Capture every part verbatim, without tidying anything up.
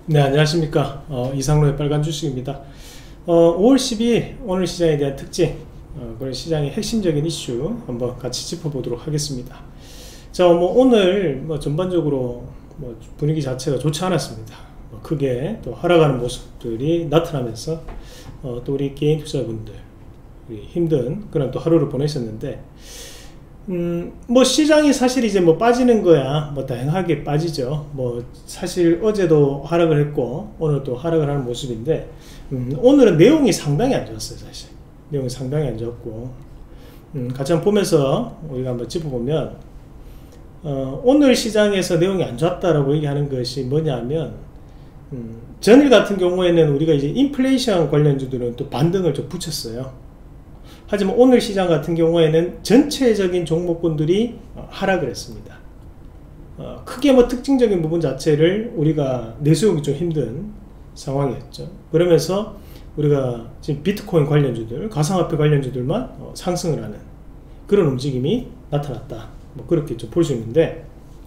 네, 안녕하십니까. 어, 이상로의 빨간 주식입니다. 어, 오월 십이일 오늘 시장에 대한 특징, 어, 그런 시장의 핵심적인 이슈 한번 같이 짚어보도록 하겠습니다. 자, 뭐 오늘 뭐 전반적으로 뭐 분위기 자체가 좋지 않았습니다. 뭐 크게 또 하락하는 모습들이 나타나면서 어, 또 우리 개인 투자분들 우리 힘든 그런 또 하루를 보내셨는데, 음, 뭐 시장이 사실 이제 뭐 빠지는 거야 뭐 다양하게 빠지죠. 뭐 사실 어제도 하락을 했고 오늘도 하락을 하는 모습인데, 음, 오늘은 내용이 상당히 안 좋았어요. 사실 내용이 상당히 안 좋았고, 음, 같이 한번 보면서 우리가 한번 짚어보면, 어, 오늘 시장에서 내용이 안 좋았다라고 얘기하는 것이 뭐냐면, 음, 전일 같은 경우에는 우리가 이제 인플레이션 관련주들은 또 반등을 좀 붙였어요. 하지만 오늘 시장 같은 경우에는 전체적인 종목군들이 하락을 했습니다. 어, 크게 뭐 특징적인 부분 자체를 우리가 내세우기 좀 힘든 상황이었죠. 그러면서 우리가 지금 비트코인 관련주들, 가상화폐 관련주들만 어, 상승을 하는 그런 움직임이 나타났다. 뭐 그렇게 좀 볼 수 있는데,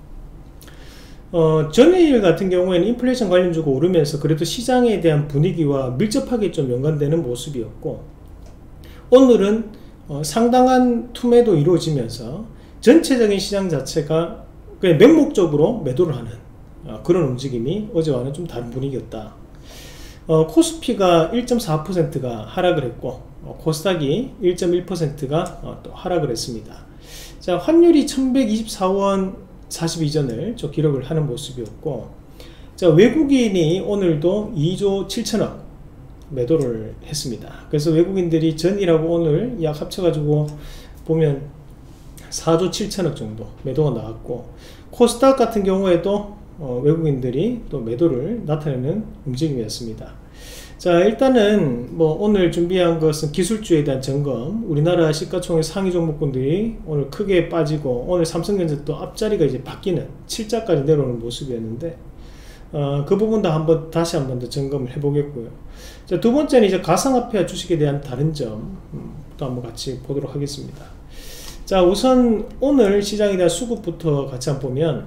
어, 전일 같은 경우에는 인플레이션 관련주가 오르면서 그래도 시장에 대한 분위기와 밀접하게 좀 연관되는 모습이었고, 오늘은 어, 상당한 투매도 이루어지면서 전체적인 시장 자체가 그냥 맹목적으로 매도를 하는 어, 그런 움직임이 어제와는 좀 다른 분위기였다. 어, 코스피가 일 점 사 퍼센트가 하락을 했고, 어, 코스닥이 일 점 일 퍼센트가 어, 또 하락을 했습니다. 자, 환율이 천백이십사 원 사십이 전을 좀 기록을 하는 모습이었고, 자, 외국인이 오늘도 이조 칠천억 매도를 했습니다. 그래서 외국인들이 전일하고 오늘 약 합쳐가지고 보면 사조 칠천억 정도 매도가 나왔고, 코스닥 같은 경우에도 어, 외국인들이 또 매도를 나타내는 움직임이었습니다. 자, 일단은 뭐 오늘 준비한 것은 기술주에 대한 점검, 우리나라 시가총액 상위 종목군들이 오늘 크게 빠지고, 오늘 삼성전자 또 앞자리가 이제 바뀌는 칠자까지 내려오는 모습이었는데, 어, 그 부분도 한번 다시 한번 더 점검을 해보겠고요. 자, 두 번째는 이제 가상화폐와 주식에 대한 다른 점, 음, 또 한번 같이 보도록 하겠습니다. 자, 우선 오늘 시장에 대한 수급부터 같이 한번 보면,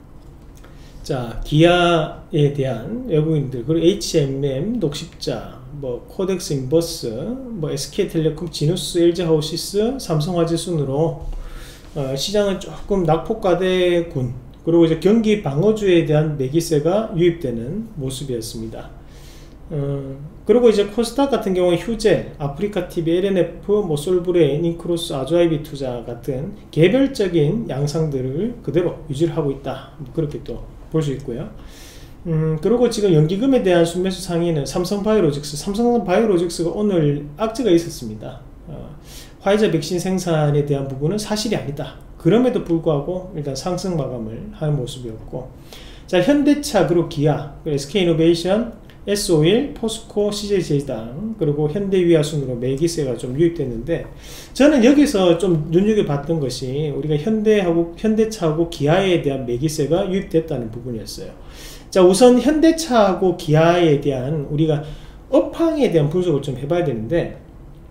자, 기아에 대한 외국인들, 그리고 에이치엠엠, 녹십자, 뭐 코덱스 인버스, 뭐 에스케이텔레콤, 지누스, 엘지하우시스, 삼성화재 순으로 어, 시장은 조금 낙폭과대군, 그리고 이제 경기 방어주에 대한 매기세가 유입되는 모습이었습니다. 어, 그리고 이제 코스닥 같은 경우에 휴젤, 아프리카티비, 엘엔에프, 뭐 솔브레인, 인크로스, 아주아이비 투자 같은 개별적인 양상들을 그대로 유지를 하고 있다. 그렇게 또 볼 수 있고요. 음, 그리고 지금 연기금에 대한 순매수 상위는 삼성바이오로직스, 삼성바이오로직스가 오늘 악재가 있었습니다. 어, 화이자 백신 생산에 대한 부분은 사실이 아니다. 그럼에도 불구하고 일단 상승 마감을 하는 모습이었고, 자, 현대차, 그리고 기아, 에스케이이노베이션, 에스오일, 포스코, 씨제이제당, 그리고 현대위아 순으로 매기세가 좀 유입됐는데, 저는 여기서 좀 눈여겨봤던 것이 우리가 현대하고 현대차하고 기아에 대한 매기세가 유입됐다는 부분이었어요. 자, 우선 현대차하고 기아에 대한 우리가 업황에 대한 분석을 좀 해봐야 되는데,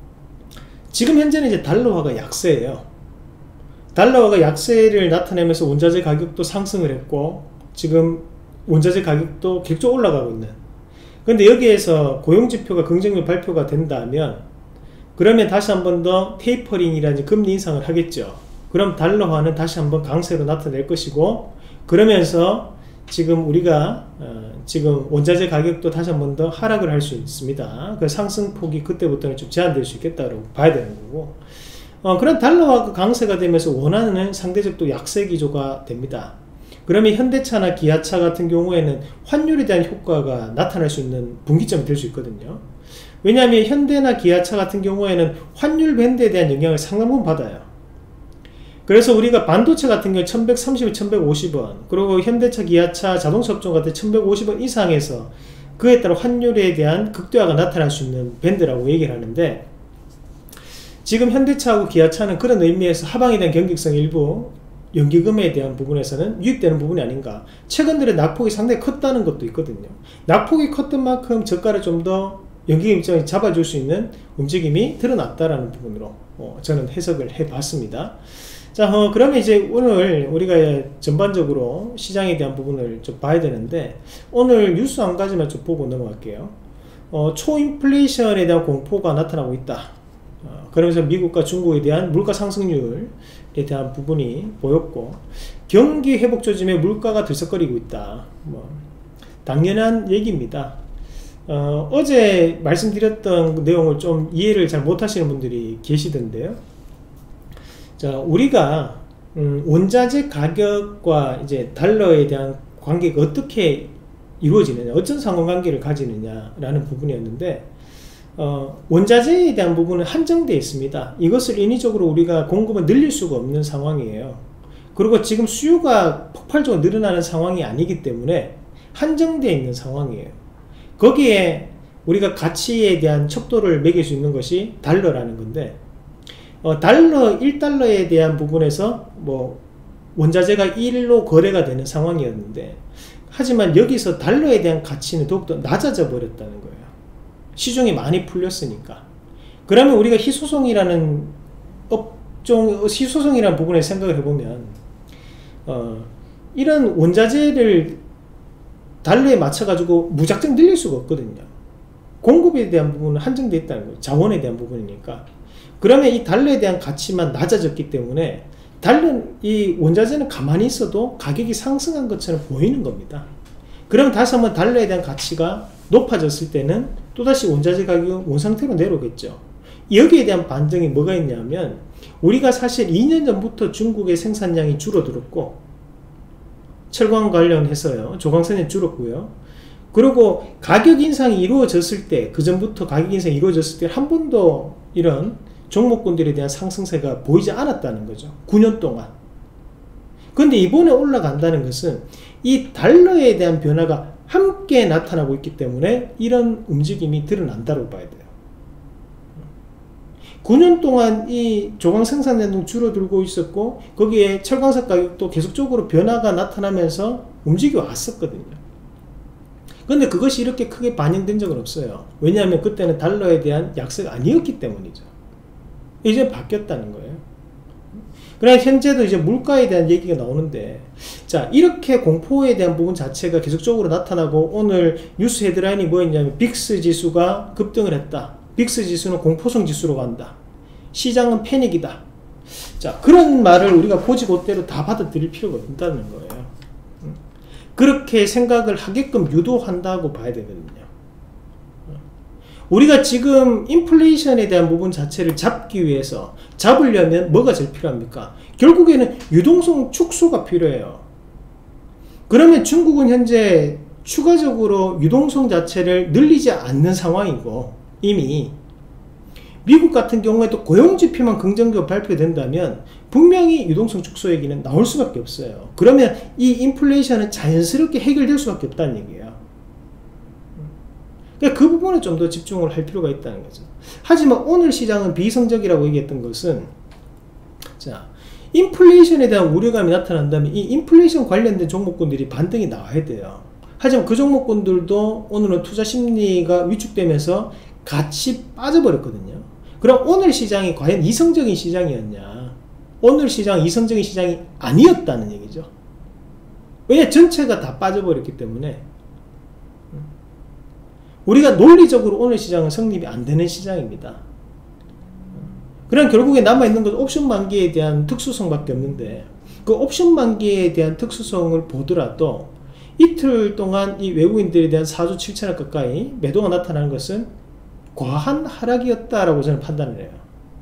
지금 현재는 이제 달러화가 약세예요. 달러화가 약세를 나타내면서 원자재 가격도 상승을 했고, 지금 원자재 가격도 계속 올라가고 있는, 근데 여기에서 고용지표가 긍정적 발표가 된다면, 그러면 다시 한 번 더 테이퍼링이라든지 금리 인상을 하겠죠. 그럼 달러화는 다시 한번 강세로 나타낼 것이고, 그러면서 지금 우리가 어, 지금 원자재 가격도 다시 한 번 더 하락을 할 수 있습니다. 그 상승폭이 그때부터는 좀 제한될 수 있겠다고 봐야 되는 거고, 어, 그런 달러화 강세가 되면서 원화는 상대적 또 약세 기조가 됩니다. 그러면 현대차나 기아차 같은 경우에는 환율에 대한 효과가 나타날 수 있는 분기점이 될 수 있거든요. 왜냐하면 현대나 기아차 같은 경우에는 환율 밴드에 대한 영향을 상당 부분 받아요. 그래서 우리가 반도체 같은 경우 천백삼십 원, 천백오십 원, 그리고 현대차, 기아차, 자동차 업종 같은 천백오십 원 이상에서 그에 따라 환율에 대한 극대화가 나타날 수 있는 밴드라고 얘기를 하는데, 지금 현대차하고 기아차는 그런 의미에서 하방에 대한 경직성 일부 연기금에 대한 부분에서는 유입되는 부분이 아닌가. 최근 들에 낙폭이 상당히 컸다는 것도 있거든요. 낙폭이 컸던 만큼 저가를 좀 더 연기금 입장에 잡아줄 수 있는 움직임이 드러났다라는 부분으로 어, 저는 해석을 해봤습니다. 자, 어, 그러면 이제 오늘 우리가 전반적으로 시장에 대한 부분을 좀 봐야 되는데, 오늘 뉴스 한 가지만 좀 보고 넘어갈게요. 어, 초인플레이션에 대한 공포가 나타나고 있다. 어, 그러면서 미국과 중국에 대한 물가 상승률에 대한 부분이 보였고, 경기 회복 조짐에 물가가 들썩거리고 있다. 뭐 당연한 얘기입니다. 어, 어제 말씀드렸던 내용을 좀 이해를 잘 못하시는 분들이 계시던데요. 자, 우리가 음, 원자재 가격과 이제 달러에 대한 관계가 어떻게 이루어지느냐, 어떤 상관관계를 가지느냐 라는 부분이었는데, 어, 원자재에 대한 부분은 한정되어 있습니다. 이것을 인위적으로 우리가 공급을 늘릴 수가 없는 상황이에요. 그리고 지금 수요가 폭발적으로 늘어나는 상황이 아니기 때문에 한정되어 있는 상황이에요. 거기에 우리가 가치에 대한 척도를 매길 수 있는 것이 달러라는 건데, 어, 달러 일 달러에 대한 부분에서 뭐 원자재가 일로 거래가 되는 상황이었는데, 하지만 여기서 달러에 대한 가치는 더욱더 낮아져 버렸다는 거예요. 시중이 많이 풀렸으니까. 그러면 우리가 희소성이라는 업종, 희소성이라는 부분에 생각을 해보면, 어, 이런 원자재를 달러에 맞춰가지고 무작정 늘릴 수가 없거든요. 공급에 대한 부분은 한정되어 있다는 거예요. 자원에 대한 부분이니까. 그러면 이 달러에 대한 가치만 낮아졌기 때문에 달러, 이 원자재는 가만히 있어도 가격이 상승한 것처럼 보이는 겁니다. 그럼 다시 한번 달러에 대한 가치가 높아졌을 때는 또다시 원자재 가격이 원상태로 내려오겠죠. 여기에 대한 반등이 뭐가 있냐면, 우리가 사실 이 년 전부터 중국의 생산량이 줄어들었고, 철강 관련해서요, 조강선이 줄었고요. 그리고 가격 인상이 이루어졌을 때, 그 전부터 가격 인상이 이루어졌을 때 한 번도 이런 종목군들에 대한 상승세가 보이지 않았다는 거죠. 구 년 동안. 근데 이번에 올라간다는 것은 이 달러에 대한 변화가 함께 나타나고 있기 때문에 이런 움직임이 드러난다고 봐야 돼요. 구 년 동안 이 조강 생산량도 줄어들고 있었고, 거기에 철강석 가격도 계속적으로 변화가 나타나면서 움직여 왔었거든요. 근데 그것이 이렇게 크게 반영된 적은 없어요. 왜냐하면 그때는 달러에 대한 약세가 아니었기 때문이죠. 이제 바뀌었다는 거예요. 그러나 현재도 이제 물가에 대한 얘기가 나오는데, 자, 이렇게 공포에 대한 부분 자체가 계속적으로 나타나고, 오늘 뉴스 헤드라인이 뭐였냐면 빅스 지수가 급등을 했다. 빅스 지수는 공포성 지수로 간다. 시장은 패닉이다. 자, 그런 말을 우리가 고지고대로 다 받아들일 필요가 없다는 거예요. 그렇게 생각을 하게끔 유도한다고 봐야 되거든요. 우리가 지금 인플레이션에 대한 부분 자체를 잡기 위해서, 잡으려면 뭐가 제일 필요합니까? 결국에는 유동성 축소가 필요해요. 그러면 중국은 현재 추가적으로 유동성 자체를 늘리지 않는 상황이고, 이미 미국 같은 경우에도 고용지표만 긍정적으로 발표된다면 분명히 유동성 축소 얘기는 나올 수밖에 없어요. 그러면 이 인플레이션은 자연스럽게 해결될 수밖에 없다는 얘기예요. 그러니까 그 부분에 좀 더 집중을 할 필요가 있다는 거죠. 하지만 오늘 시장은 비이성적이라고 얘기했던 것은, 자, 인플레이션에 대한 우려감이 나타난다면 이 인플레이션 관련된 종목군들이 반등이 나와야 돼요. 하지만 그 종목군들도 오늘은 투자 심리가 위축되면서 같이 빠져버렸거든요. 그럼 오늘 시장이 과연 이성적인 시장이었냐? 오늘 시장은 이성적인 시장이 아니었다는 얘기죠. 왜냐, 전체가 다 빠져버렸기 때문에. 우리가 논리적으로 오늘 시장은 성립이 안 되는 시장입니다. 그럼 결국에 남아있는 건 옵션 만기에 대한 특수성밖에 없는데, 그 옵션 만기에 대한 특수성을 보더라도 이틀 동안 이 외국인들에 대한 사조 칠천억 가까이 매도가 나타나는 것은 과한 하락이었다라고 저는 판단을 해요.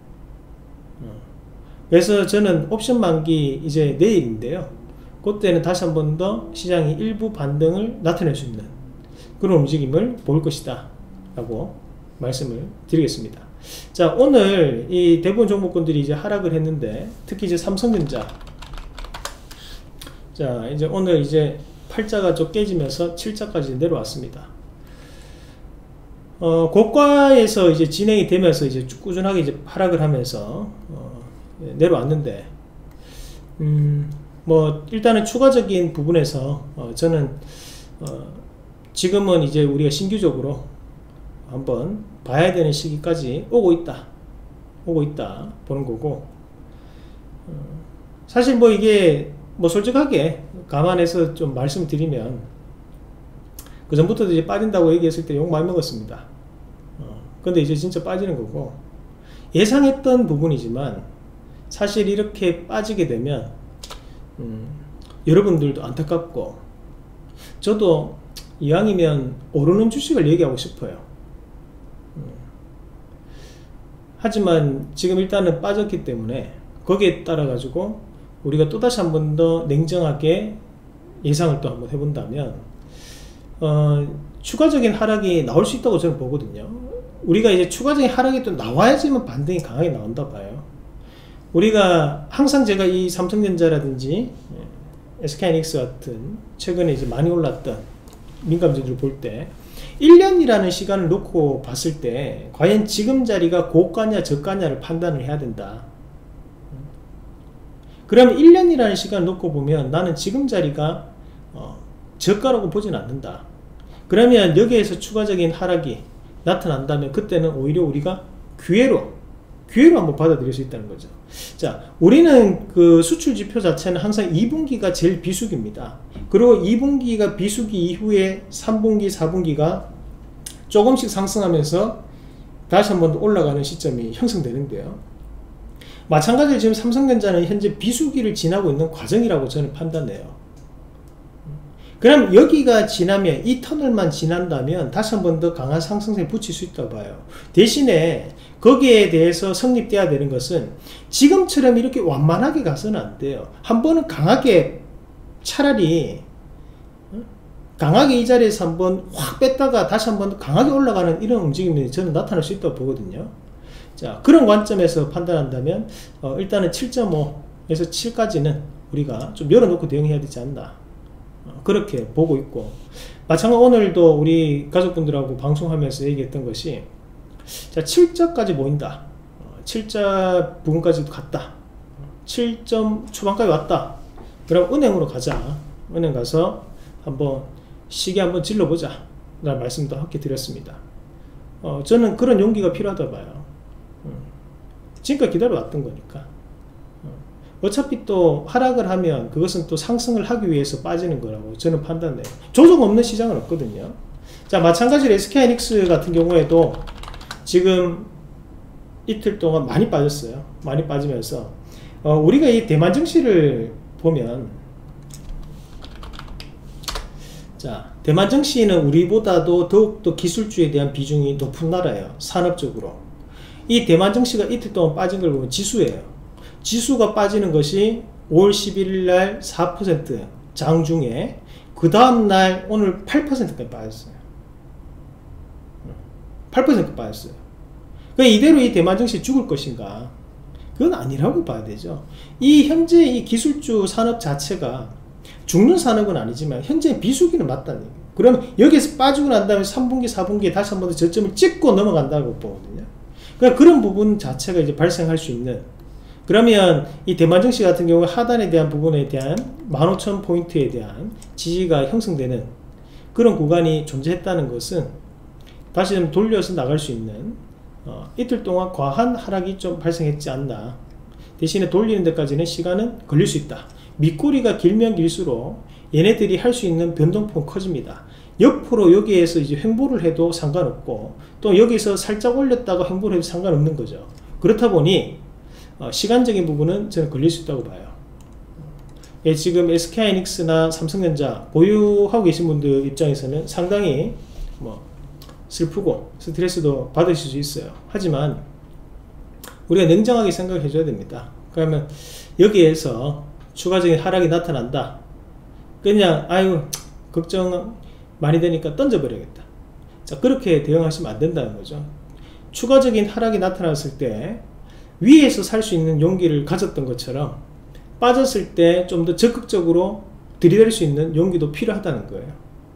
그래서 저는 옵션 만기 이제 내일인데요, 그때는 다시 한 번 더 시장이 일부 반등을 나타낼 수 있는 그런 움직임을 볼 것이다 라고 말씀을 드리겠습니다. 자, 오늘 이 대부분 종목군들이 이제 하락을 했는데, 특히 이제 삼성전자, 자, 이제 오늘 이제 팔자가 좀 깨지면서 칠자까지 내려왔습니다. 어, 고가에서 이제 진행이 되면서 이제 꾸준하게 이제 하락을 하면서 어, 내려왔는데, 음, 뭐 일단은 추가적인 부분에서 어, 저는 어, 지금은 이제 우리가 신규적으로 한번 봐야 되는 시기까지 오고 있다 오고 있다 보는 거고, 어, 사실 뭐 이게 뭐 솔직하게 감안해서 좀 말씀드리면 그 전부터도 이제 빠진다고 얘기했을 때 욕 많이 먹었습니다. 어, 근데 이제 진짜 빠지는 거고, 예상했던 부분이지만 사실 이렇게 빠지게 되면 음, 여러분들도 안타깝고, 저도 이왕이면 오르는 주식을 얘기하고 싶어요. 음, 하지만 지금 일단은 빠졌기 때문에 거기에 따라 가지고 우리가 또다시 한 번 더 냉정하게 예상을 또 한번 해본다면 어, 추가적인 하락이 나올 수 있다고 저는 보거든요. 우리가 이제 추가적인 하락이 또 나와야지만 반등이 강하게 나온다 봐요. 우리가 항상 제가 이 삼성전자라든지 에스케이하이닉스 같은 최근에 이제 많이 올랐던 민감주들을 볼 때 일 년이라는 시간을 놓고 봤을 때 과연 지금 자리가 고가냐 저가냐를 판단을 해야 된다. 그러면 일 년이라는 시간을 놓고 보면 나는 지금 자리가 어, 저가라고 보진 않는다. 그러면 여기에서 추가적인 하락이 나타난다면 그때는 오히려 우리가 기회로 기회로 한번 받아들일 수 있다는 거죠. 자, 우리는 그 수출 지표 자체는 항상 이 분기가 제일 비수기입니다. 그리고 이 분기가 비수기 이후에 삼 분기, 사 분기가 조금씩 상승하면서 다시 한번 더 올라가는 시점이 형성되는데요. 마찬가지로 지금 삼성전자는 현재 비수기를 지나고 있는 과정이라고 저는 판단해요. 그럼 여기가 지나면, 이 터널만 지난다면 다시 한 번 더 강한 상승세에 붙일 수 있다고 봐요. 대신에 거기에 대해서 성립돼야 되는 것은 지금처럼 이렇게 완만하게 가서는 안 돼요. 한 번은 강하게, 차라리 강하게 이 자리에서 한번 확 뺐다가 다시 한번 강하게 올라가는 이런 움직임이 저는 나타날 수 있다고 보거든요. 자, 그런 관점에서 판단한다면 어, 일단은 칠 점 오에서 칠까지는 우리가 좀 열어놓고 대응해야 되지 않나, 어, 그렇게 보고 있고, 마찬가지로 오늘도 우리 가족분들하고 방송하면서 얘기했던 것이, 자, 칠 자까지 보인다, 어, 칠 자 부분까지도 갔다, 칠 점 초반까지 왔다, 그럼 은행으로 가자, 은행 가서 한번 시계 한번 질러보자 라는 말씀도 함께 드렸습니다. 어, 저는 그런 용기가 필요하다 봐요. 지금까지 기다려왔던 거니까. 어차피 또 하락을 하면 그것은 또 상승을 하기 위해서 빠지는 거라고 저는 판단해요. 조정 없는 시장은 없거든요. 자, 마찬가지로 에스케이하이닉스 같은 경우에도 지금 이틀 동안 많이 빠졌어요. 많이 빠지면서 어, 우리가 이 대만 증시를 보면, 자, 대만 증시는 우리보다도 더욱더 기술주에 대한 비중이 높은 나라예요. 산업적으로. 이 대만 증시가 이틀 동안 빠진 걸 보면 지수예요. 지수가 빠지는 것이 오월 십일일 날 사 퍼센트 장중에, 그 다음날 오늘 팔 퍼센트까지 빠졌어요. 팔 퍼센트 빠졌어요. 그러니까 이대로 이 대만 증시 죽을 것인가? 그건 아니라고 봐야 되죠. 이 현재 이 기술주 산업 자체가 죽는 산업은 아니지만 현재 비수기는 맞다는 얘기예요. 그럼 여기에서 빠지고 난 다음에 삼 분기, 사 분기에 다시 한 번 더 저점을 찍고 넘어간다고 보거든요. 그러니까 그런 부분 자체가 이제 발생할 수 있는, 그러면 이 대만 증시 같은 경우 하단에 대한 부분에 대한 만 오천 포인트에 대한 지지가 형성되는 그런 구간이 존재했다는 것은 다시 좀 돌려서 나갈 수 있는, 어, 이틀 동안 과한 하락이 좀 발생했지 않나. 대신에 돌리는 데까지는 시간은 걸릴 수 있다. 밑꼬리가 길면 길수록 얘네들이 할 수 있는 변동폭은 커집니다. 옆으로 여기에서 이제 횡보를 해도 상관없고, 또 여기서 살짝 올렸다가 횡보를 해도 상관없는 거죠. 그렇다 보니 어, 시간적인 부분은 저는 걸릴 수 있다고 봐요. 예, 지금 에스케이하이닉스나 삼성전자 보유하고 계신 분들 입장에서는 상당히 뭐 슬프고 스트레스도 받으실 수 있어요. 하지만 우리가 냉정하게 생각해 줘야 됩니다. 그러면 여기에서 추가적인 하락이 나타난다, 그냥 아유 걱정 많이 되니까 던져버려야겠다, 자, 그렇게 대응하시면 안 된다는 거죠. 추가적인 하락이 나타났을 때 위에서 살 수 있는 용기를 가졌던 것처럼 빠졌을 때 좀 더 적극적으로 들이댈 수 있는 용기도 필요하다는 거예요.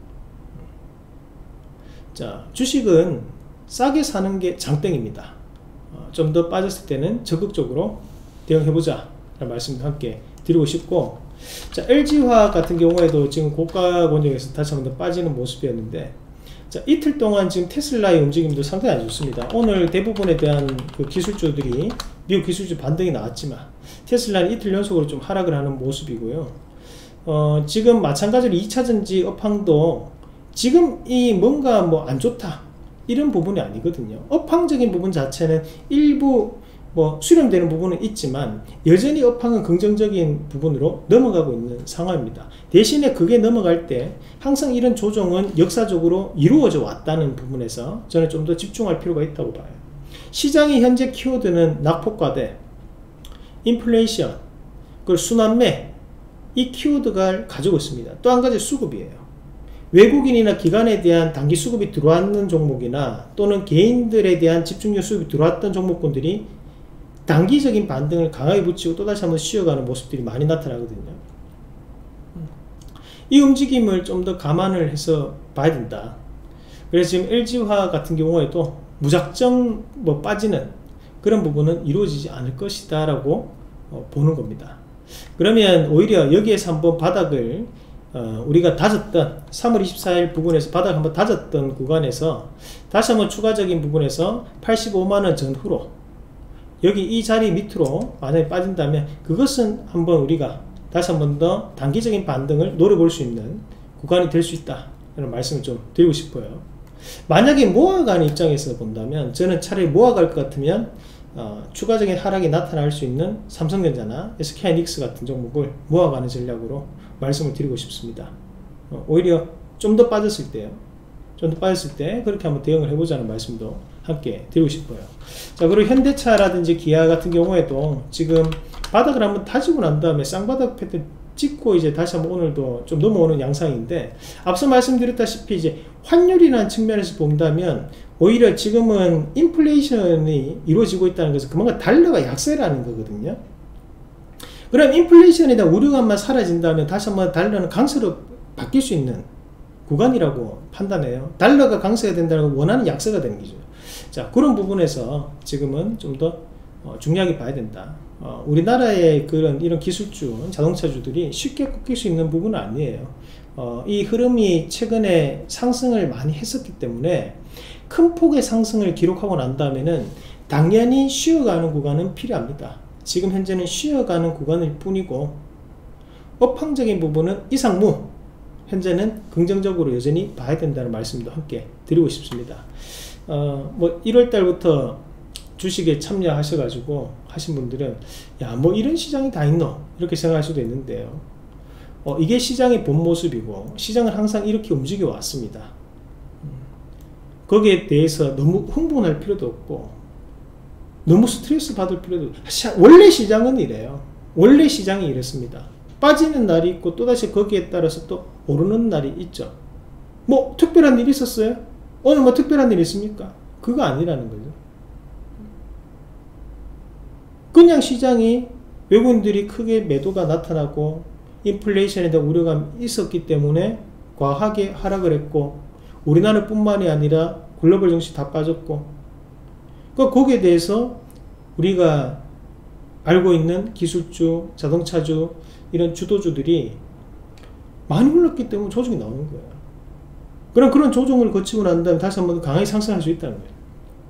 자, 주식은 싸게 사는 게 장땡입니다. 어, 좀 더 빠졌을 때는 적극적으로 대응해보자 라는 말씀도 함께 드리고 싶고, 자, 엘지화학 같은 경우에도 지금 고가 권역에서 다시 한번 더 빠지는 모습이었는데, 자, 이틀 동안 지금 테슬라의 움직임도 상당히 안 좋습니다. 오늘 대부분에 대한 그 기술주들이 미국 기술주 반등이 나왔지만 테슬라는 이틀 연속으로 좀 하락을 하는 모습이고요. 어, 지금 마찬가지로 이차전지 업황도 지금 이 뭔가 뭐 안 좋다 이런 부분이 아니거든요. 업황적인 부분 자체는 일부 뭐 수렴되는 부분은 있지만 여전히 업황은 긍정적인 부분으로 넘어가고 있는 상황입니다. 대신에 그게 넘어갈 때 항상 이런 조정은 역사적으로 이루어져 왔다는 부분에서 저는 좀 더 집중할 필요가 있다고 봐요. 시장의 현재 키워드는 낙폭과대, 인플레이션, 그리고 순환매, 이 키워드가 가지고 있습니다. 또 한 가지 수급이에요. 외국인이나 기관에 대한 단기 수급이 들어왔는 종목이나 또는 개인들에 대한 집중력 수급이 들어왔던 종목군들이 단기적인 반등을 강하게 붙이고 또다시 한번 쉬어가는 모습들이 많이 나타나거든요. 이 움직임을 좀 더 감안을 해서 봐야 된다. 그래서 지금 엘지화 같은 경우에도 무작정 뭐 빠지는 그런 부분은 이루어지지 않을 것이다 라고 어, 보는 겁니다. 그러면 오히려 여기에서 한번 바닥을 어, 우리가 다졌던 삼월 이십사일 부근에서 바닥 한번 다졌던 구간에서 다시 한번 추가적인 부분에서 팔십오만원 전후로 여기 이 자리 밑으로 만약에 빠진다면 그것은 한번 우리가 다시 한번 더 단기적인 반등을 노려볼 수 있는 구간이 될 수 있다 이런 말씀을 좀 드리고 싶어요. 만약에 모아가는 입장에서 본다면 저는 차라리 모아갈 것 같으면 어, 추가적인 하락이 나타날 수 있는 삼성전자나 에스케이하이닉스 같은 종목을 모아가는 전략으로 말씀을 드리고 싶습니다. 어, 오히려 좀 더 빠졌을 때요, 좀 더 빠졌을 때 그렇게 한번 대응을 해보자는 말씀도 함께 드리고 싶어요. 자, 그리고 현대차라든지 기아 같은 경우에도 지금 바닥을 한번 다지고 난 다음에 쌍바닥 패턴 찍고 이제 다시 한번 오늘도 좀 넘어오는 양상인데, 앞서 말씀드렸다시피 이제 환율이라는 측면에서 본다면 오히려 지금은 인플레이션이 이루어지고 있다는 것은 그만큼 달러가 약세라는 거거든요. 그럼 인플레이션에 대한 우려감만 사라진다면 다시 한번 달러는 강세로 바뀔 수 있는 구간이라고 판단해요. 달러가 강세가 된다는 건 원하는 약세가 되는 거죠. 자, 그런 부분에서 지금은 좀 더 어, 중요하게 봐야 된다. 어, 우리나라의 그런 이런 기술주, 자동차주들이 쉽게 꺾일 수 있는 부분은 아니에요. 어, 이 흐름이 최근에 상승을 많이 했었기 때문에 큰 폭의 상승을 기록하고 난 다음에는 당연히 쉬어가는 구간은 필요합니다. 지금 현재는 쉬어가는 구간일 뿐이고 업황적인 부분은 이상무 현재는 긍정적으로 여전히 봐야 된다는 말씀도 함께 드리고 싶습니다. 어, 뭐 일월 달부터 주식에 참여하셔가지고 하신 분들은 야, 뭐 이런 시장이 다 있노? 이렇게 생각할 수도 있는데요. 어, 이게 시장의 본 모습이고 시장은 항상 이렇게 움직여 왔습니다. 거기에 대해서 너무 흥분할 필요도 없고 너무 스트레스 받을 필요도 없고, 원래 시장은 이래요. 원래 시장이 이렇습니다. 빠지는 날이 있고 또다시 거기에 따라서 또 오르는 날이 있죠. 뭐 특별한 일이 있었어요? 오늘 뭐 특별한 일이 있습니까? 그거 아니라는 거죠. 그냥 시장이 외국인들이 크게 매도가 나타나고 인플레이션에 대한 우려감이 있었기 때문에 과하게 하락을 했고 우리나라 뿐만이 아니라 글로벌 증시 다 빠졌고, 그러니까 거기에 대해서 우리가 알고 있는 기술주, 자동차주 이런 주도주들이 많이 올랐기 때문에 조정이 나오는 거예요. 그럼 그런 조정을 거치고 난 다음에 다시 한번 강하게 상승할 수 있다는 거예요.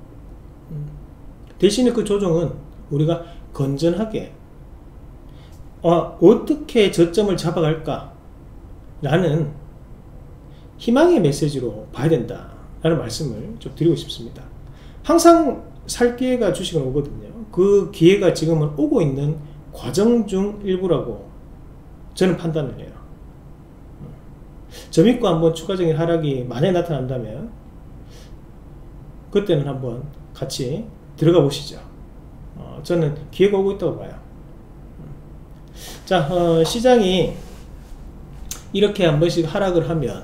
대신에 그 조정은 우리가 건전하게 어, 어떻게 저점을 잡아갈까 라는 희망의 메시지로 봐야 된다 라는 말씀을 좀 드리고 싶습니다. 항상 살 기회가 주식은 오거든요. 그 기회가 지금은 오고 있는 과정 중 일부라고 저는 판단을 해요. 저 믿고 한번 추가적인 하락이 만약에 나타난다면 그때는 한번 같이 들어가 보시죠. 어, 저는 기회가 오고 있다고 봐요. 자, 어, 시장이 이렇게 한 번씩 하락을 하면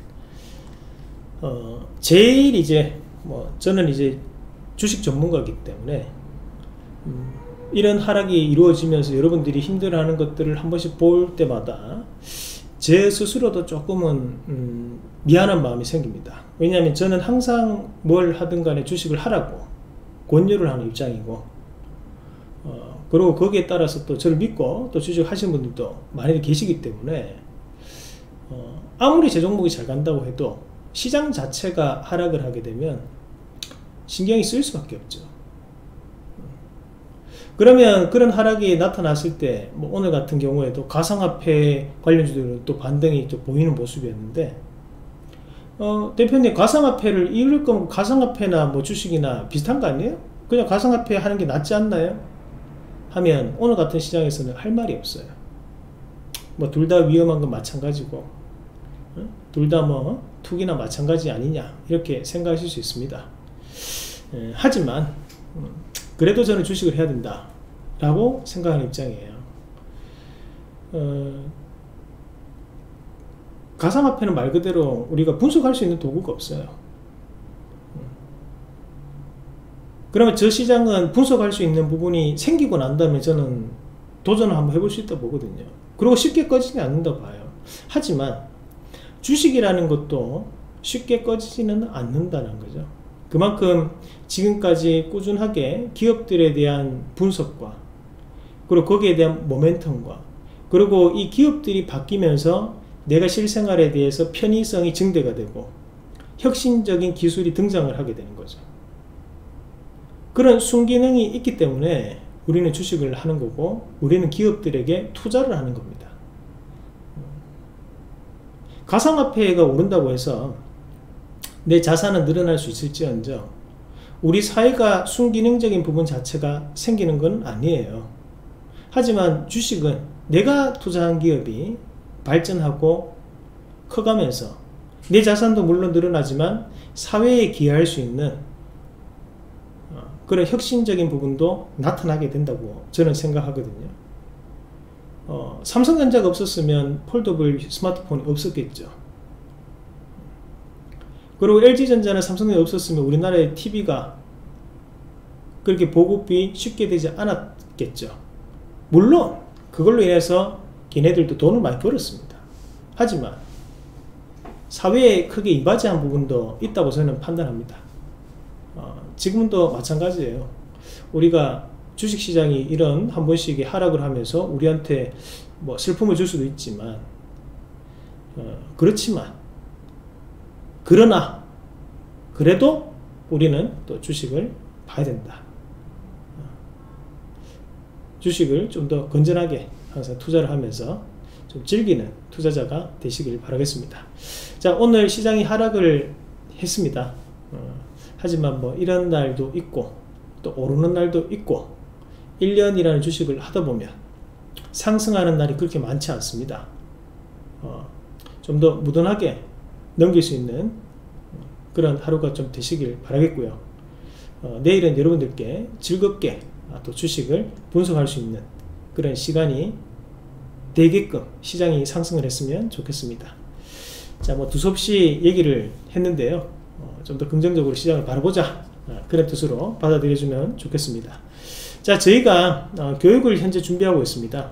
어, 제일 이제 뭐 저는 이제 주식 전문가이기 때문에 음, 이런 하락이 이루어지면서 여러분들이 힘들어하는 것들을 한 번씩 볼 때마다 제 스스로도 조금은 음, 미안한 마음이 생깁니다. 왜냐하면 저는 항상 뭘 하든 간에 주식을 하라고 권유를 하는 입장이고, 어, 그리고 거기에 따라서 또 저를 믿고 또 주식 하시는 분들도 많이 계시기 때문에 어, 아무리 제 종목이 잘 간다고 해도 시장 자체가 하락을 하게 되면 신경이 쓰일 수밖에 없죠. 그러면 그런 하락이 나타났을 때 뭐 오늘 같은 경우에도 가상화폐 관련주들은 또 반등이 또 보이는 모습이었는데, 어, 대표님 가상화폐를 이룰 거면 가상화폐나 뭐 주식이나 비슷한 거 아니에요? 그냥 가상화폐 하는 게 낫지 않나요? 하면 오늘 같은 시장에서는 할 말이 없어요. 뭐 둘 다 위험한 건 마찬가지고, 어? 둘 다 뭐 투기나 마찬가지 아니냐 이렇게 생각하실 수 있습니다. 에, 하지만 음, 그래도 저는 주식을 해야 된다 라고 생각하는 입장이에요. 어, 가상화폐는 말 그대로 우리가 분석할 수 있는 도구가 없어요. 그러면 저 시장은 분석할 수 있는 부분이 생기고 난다면 저는 도전을 한번 해볼 수 있다 보거든요. 그리고 쉽게 꺼지지 않는다 봐요. 하지만 주식이라는 것도 쉽게 꺼지지는 않는다는 거죠. 그만큼 지금까지 꾸준하게 기업들에 대한 분석과 그리고 거기에 대한 모멘텀과 그리고 이 기업들이 바뀌면서 내가 실생활에 대해서 편의성이 증대가 되고 혁신적인 기술이 등장을 하게 되는 거죠. 그런 순기능이 있기 때문에 우리는 주식을 하는 거고 우리는 기업들에게 투자를 하는 겁니다. 가상화폐가 오른다고 해서 내 자산은 늘어날 수 있을지언정 우리 사회가 순기능적인 부분 자체가 생기는 건 아니에요. 하지만 주식은 내가 투자한 기업이 발전하고 커가면서 내 자산도 물론 늘어나지만 사회에 기여할 수 있는 그런 혁신적인 부분도 나타나게 된다고 저는 생각하거든요. 어, 삼성전자가 없었으면 폴더블 스마트폰이 없었겠죠. 그리고 엘지전자나 삼성전자 없었으면 우리나라의 티비가 그렇게 보급이 쉽게 되지 않았겠죠. 물론 그걸로 인해서 걔네들도 돈을 많이 벌었습니다. 하지만 사회에 크게 이바지한 부분도 있다고 저는 판단합니다. 어, 지금도 마찬가지예요. 우리가 주식시장이 이런 한 번씩의 하락을 하면서 우리한테 뭐 슬픔을 줄 수도 있지만 어, 그렇지만 그러나 그래도 우리는 또 주식을 봐야 된다. 주식을 좀 더 건전하게 항상 투자를 하면서 좀 즐기는 투자자가 되시길 바라겠습니다. 자, 오늘 시장이 하락을 했습니다. 어, 하지만 뭐 이런 날도 있고 또 오르는 날도 있고 일 년이라는 주식을 하다 보면 상승하는 날이 그렇게 많지 않습니다. 어, 좀 더 무던하게 넘길 수 있는 그런 하루가 좀 되시길 바라겠고요. 어, 내일은 여러분들께 즐겁게 또 주식을 분석할 수 있는 그런 시간이 되게끔 시장이 상승을 했으면 좋겠습니다. 자, 뭐 두서없이 얘기를 했는데요. 어, 좀 더 긍정적으로 시장을 바라보자, 어, 그런 뜻으로 받아들여주면 좋겠습니다. 자, 저희가 어, 교육을 현재 준비하고 있습니다.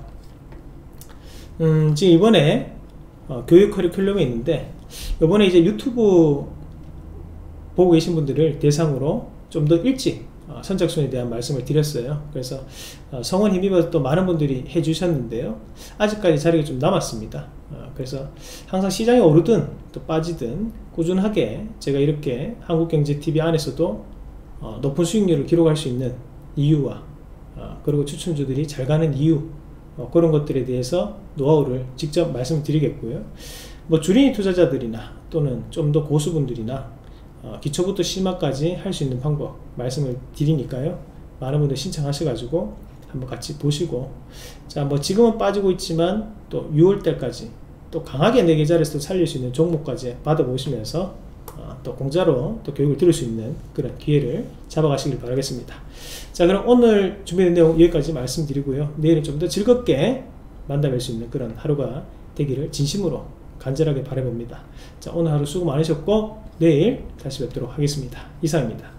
음, 지금 이번에 어, 교육 커리큘럼이 있는데 이번에 이제 유튜브 보고 계신 분들을 대상으로 좀 더 일찍 어, 선착순에 대한 말씀을 드렸어요. 그래서 어, 성원 힘입어서 또 많은 분들이 해주셨는데요. 아직까지 자리가 좀 남았습니다. 어, 그래서 항상 시장이 오르든 또 빠지든 꾸준하게 제가 이렇게 한국경제티비 안에서도 어, 높은 수익률을 기록할 수 있는 이유와 어, 그리고 추천주들이 잘 가는 이유, 어, 그런 것들에 대해서 노하우를 직접 말씀드리겠고요. 뭐 주린이 투자자들이나 또는 좀 더 고수분들이나 어, 기초부터 심화까지 할 수 있는 방법 말씀을 드리니까요. 많은 분들 신청하셔가지고 한번 같이 보시고, 자, 뭐 지금은 빠지고 있지만 또 유월달까지 또 강하게 내 계좌에서 살릴 수 있는 종목까지 받아보시면서 어, 또 공짜로 또 교육을 들을 수 있는 그런 기회를 잡아가시길 바라겠습니다. 자, 그럼 오늘 준비된 내용 여기까지 말씀드리고요. 내일은 좀 더 즐겁게 만나뵐 수 있는 그런 하루가 되기를 진심으로 간절하게 바라봅니다. 자, 오늘 하루 수고 많으셨고 내일 다시 뵙도록 하겠습니다. 이상입니다.